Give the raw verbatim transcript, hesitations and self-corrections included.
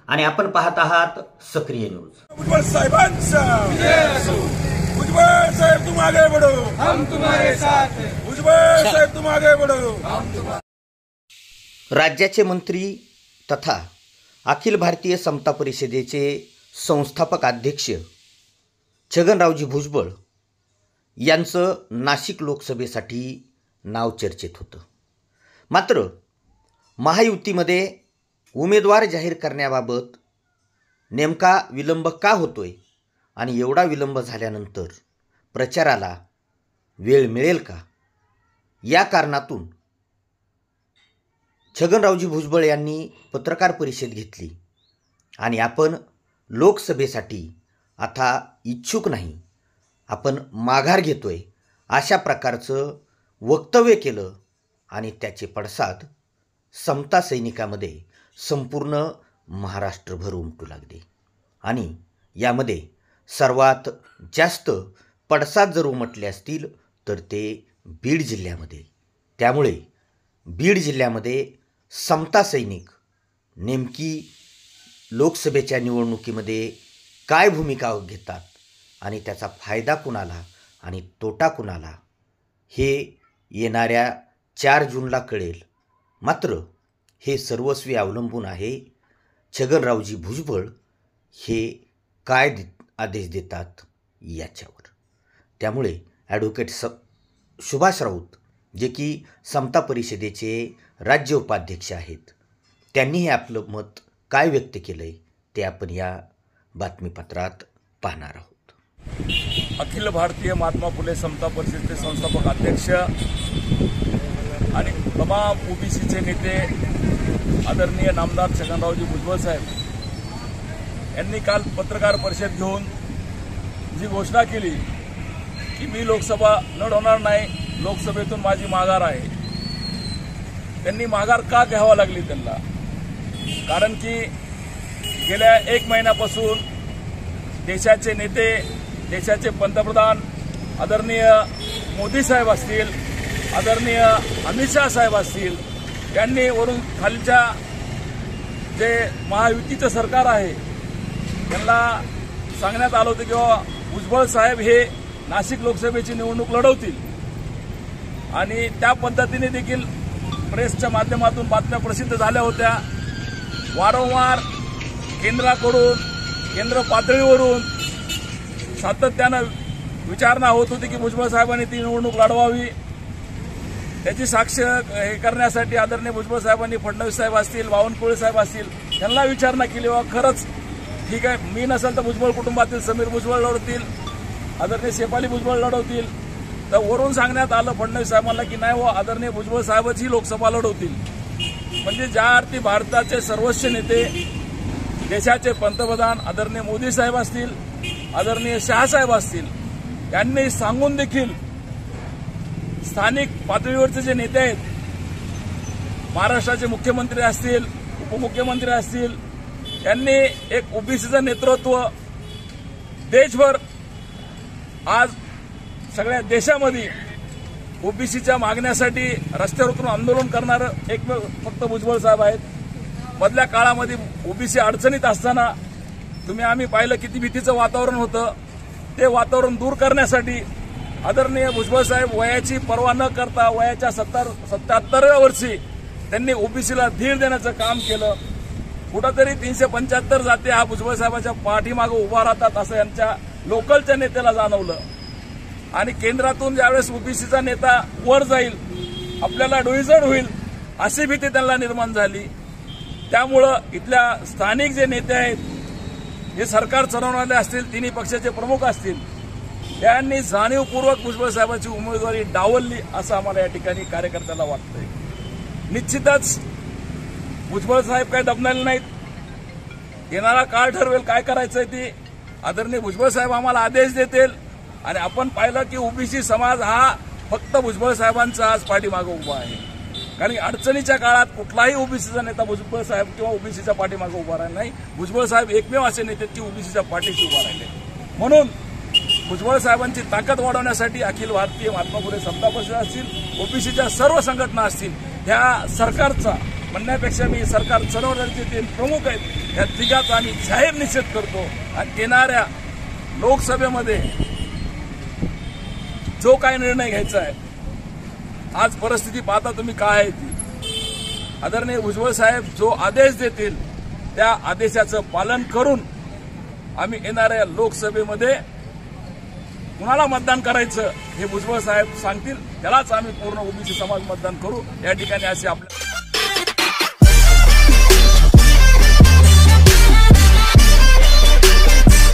आणि आपण पाहत आहात सक्रिय न्यूज। भुजबळ साहेबांचा विजय असो। भुजबळ साहेब तुम आगे बढ़ो, हम तुम्हारे साथ हैं। भुजबळ साहेब तुम आगे बढ़ो, हम तुम्हारे। राज्याचे मंत्री तथा अखिल भारतीय समता परिषदेचे संस्थापक अध्यक्ष छगनरावजी भुजबळ यांचं नाशिक लोकसभेसाठी नाव चर्चेत होतं। मात्र महायुतीमध्ये उमेदवार जाहीर करण्याबाबत नेमका विलंब का होतोय आणि एवढा विलंब झाल्यानंतर प्रचाराला वेळ मिळेल का, या कारणातून छगनरावजी भुजबळ यांनी पत्रकार परिषद घेतली आणि आपण लोकसभेसाठी आता इच्छुक नाही, आपण माघार घेतोय अशा प्रकारचं वक्तव्य केलं आणि त्याचे पडसाद समता सैनिकामध्ये संपूर्ण महाराष्ट्रभर उमटू लागले। आणि यामध्ये सर्वात जास्त पडसाद जर उमटले असतील तर ते बीड जिल्ह्यामध्ये। त्यामुळे बीड जिल्ह्यामध्ये समता सैनिक नेमकी लोकसभेच्या निवडणुकीमध्ये काय भूमिका घेतात आणि त्याचा फायदा कुणाला आणि तोटा कुणाला हे येणाऱ्या चार जूनला कळेल। मात्र हे सर्वस्वी अवलंबून आहे छगनरावजी भुजबळ हे काय आदेश देतात याच्यावर। त्यामुळे ॲडव्होकेट स सुभाष राऊत जे की समता परिषदेचे राज्य उपाध्यक्ष आहेत, त्यांनीही आपलं मत काय व्यक्त केलंय ते आपण या बातमीपत्रात पाहणार आहोत। अखिल भारतीय महात्मा फुले समता परिषदेचे संस्थापक अध्यक्ष आणि तमाम ओबीसीचे नेते आदरणीय नामदार छगनरावजी भुजबळ साहेब यांनी काल पत्रकार परिषद घेऊन जी घोषणा केली की मी लोकसभा लढवणार नाही, लोकसभेतून माझी माघार आहे। त्यांनी माघार का घ्यावा लागली त्यांना? कारण की गेल्या एक महिन्यापासून देशाचे नेते, देशाचे पंतप्रधान आदरणीय मोदी साहेब असतील, आदरणीय अमित शाह साहेब असतील, यांनी वरून खालच्या जे महायुतीचं सरकार आहे त्यांना सांगण्यात आलं होतं की भुजबळ साहेब हे नाशिक लोकसभेची निवडणूक लढवतील आणि त्या पद्धतीने देखील प्रेसच्या माध्यमातून बातम्या प्रसिद्ध झाल्या होत्या। वारंवार केंद्राकडून, केंद्र पातळीवरून सातत्यानं विचारणा होत होती की भुजबळ साहेबांनी ती निवडणूक लढवावी। त्याची साक्ष हे करण्यासाठी आदरणीय भुजबळ साहेबांनी फडणवीस साहेब असतील, बावनकुळे साहेब असतील त्यांना विचारणा केली, वा खरंच ठीक आहे, मी नसेल तर भुजबळ कुटुंबातील समीर भुजबळ लढवतील, आदरणीय शेफाली भुजबळ लढवतील। तर वरून सांगण्यात आलं फडणवीस साहेबांना की नाही व आदरणीय भुजबळ साहेबच ही लोकसभा लढवतील। म्हणजे ज्या अर्थी भारताचे सर्वोच्च नेते, देशाचे पंतप्रधान आदरणीय मोदी साहेब असतील, आदरणीय शाह साहेब असतील, यांनी सांगून देखील स्थानिक पातळीवरचे जे नेते आहेत, महाराष्ट्राचे मुख्यमंत्री असतील, उपमुख्यमंत्री असतील, यांनी एक ओबीसीचं नेतृत्व देशभर आज सगळ्या देशामध्ये ओबीसीच्या मागण्यासाठी रस्त्यावर उतरून आंदोलन करणारं एकमेव फक्त भुजबळ साहेब आहेत। मधल्या काळामध्ये ओबीसी अडचणीत असताना तुम्ही आम्ही पाहिलं किती भीतीचं वातावरण होतं, ते वातावरण दूर करण्यासाठी आदरणीय भुजबळ साहेब वयाची पर्वा न करता वयाच्या सत्तर सत्याहत्तराव्या वर्षी त्यांनी ओबीसीला धीर देण्याचं काम केलं। कुठंतरी तीनशे पंच्याहत्तर जाती हा भुजबळ साहेबांच्या पाठीमागे उभा राहतात असं यांच्या लोकलच्या नेत्याला जाणवलं आणि केंद्रातून ज्यावेळेस ओबीसीचा नेता वर जाईल आपल्याला डोईजड होईल अशी भीती त्यांना निर्माण झाली। त्यामुळं इथल्या स्थानिक जे नेते आहेत, जे सरकार चालवणारे असतील, तिन्ही पक्षाचे प्रमुख असतील, त्यांनी जाणीवपूर्वक भुजबळ साहेबांची उमेदवारी डावलली असं आम्हाला या ठिकाणी कार्यकर्त्याला वाटतंय। निश्चितच भुजबळ साहेब काही दबलेले नाहीत, येणारा काळ ठरवेल काय करायचंय ती। आदरणीय भुजबळ साहेब आम्हाला आदेश देतील आणि आपण पाहिलं की ओबीसी समाज हा फक्त भुजबळ साहेबांचा आज पाठीमागे उभा आहे। कारण अडचणीच्या काळात कुठलाही ओबीसीचा नेता भुजबळ साहेब किंवा ओबीसीच्या पाठीमागे उभा राहिला नाही। भुजबळ साहेब एकमेव असे नेते की ओबीसीच्या पाठीशी उभा राहिले। म्हणून भुजबळ साहेबांची ताकद वाढवण्यासाठी अखिल भारतीय महात्मा फुले समता परिषद असतील, ओबीसीच्या सर्व संघटना असतील, ह्या सरकारचा म्हणण्यापेक्षा मी सरकार चळवळीचे तीन प्रमुख आहेत या तिघाचा आम्ही जाहीर निषेध करतो आणि येणाऱ्या लोकसभेमध्ये जो काय निर्णय घ्यायचा आहे, आज परिस्थिती पाहता तुम्ही काय आहे ती, आदरणीय भुजबळ साहेब जो आदेश देतील त्या आदेशाचं पालन करून आम्ही येणाऱ्या लोकसभेमध्ये कुणाला मतदान करायचं हे भुजबळ साहेब सांगतील, त्यालाच आम्ही पूर्ण ओबीसी समाज मतदान करू. या ठिकाणी असे आपल्या